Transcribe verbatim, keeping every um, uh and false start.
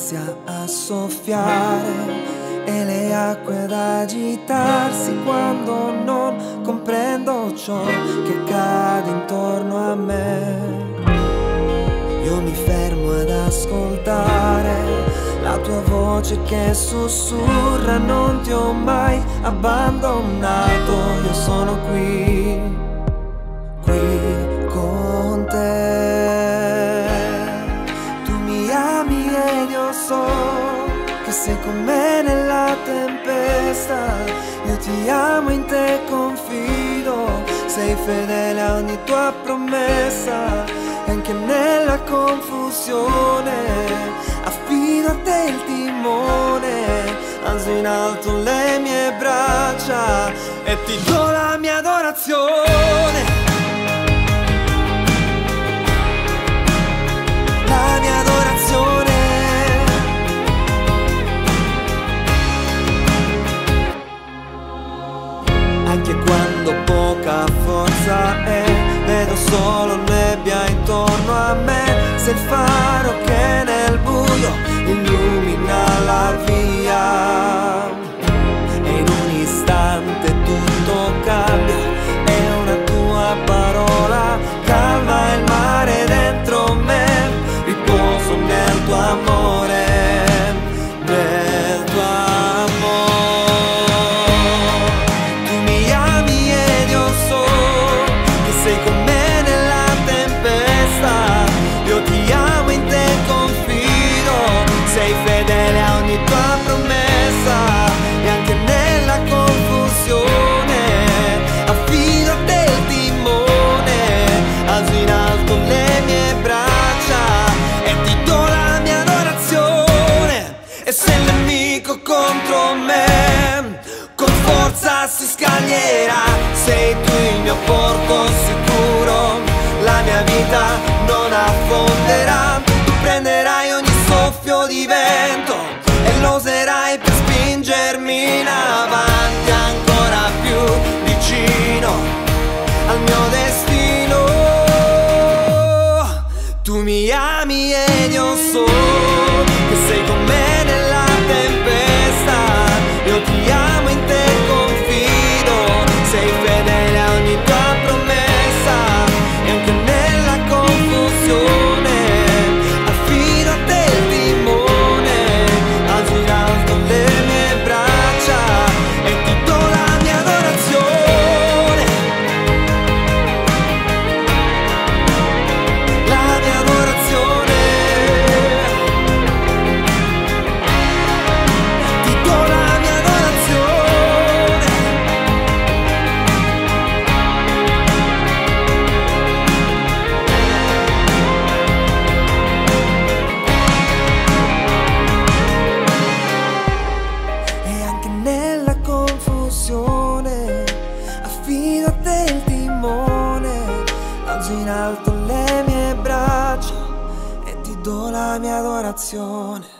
inizia a soffiare e le acque ad agitarsi quando non comprendo ciò che accade intorno a me. Io mi fermo ad ascoltare la tua voce che sussurra: non ti ho mai abbandonato, io sono qui, qui con te. Tu mi ami ed io so che sei con me nella tempesta. Io ti amo, in te confido, sei fedele a ogni tua promessa. E anche nella confusione affido a te il timone. Alzo in alto le mie braccia e ti do la mia adorazione. La mia adorazione. Anche quando poca forza è, vedo solo nebbia intorno a me. Sei il faro che nel buio illumina la via. E in un istante tutto cambia, è una tua parola calma il mare dentro me. Riposo nel tuo amore, nel tuo amore. Tu mi ami ed io so che sei con me nella tempesta. Io ti amo, in te confido, sei fedele a ogni tua promessa. E anche nella confusione affido a te il timone. Alzo in alto le mie braccia e ti do la mia adorazione. E se il nemico contro me con forza si scaglierà, sei tu il mio porto sicuro. La mia vita non affonderà. Tu prenderai ogni soffio di vento e lo userai per spingermi in avanti, ancora più vicino al mio destino. Tu mi ami ed io so che sei con me nella tempesta. Io ti amo, in te confido, sei fedele a ogni tua promessa. E anche nella confusione affido a te il timone. Alzo in alto le mie braccia e ti do la mia adorazione. La mia adorazione. Ti do la mia adorazione. E anche nella confusione affido a te il timone. Alzo in alto le mie braccia e ti do la mia adorazione.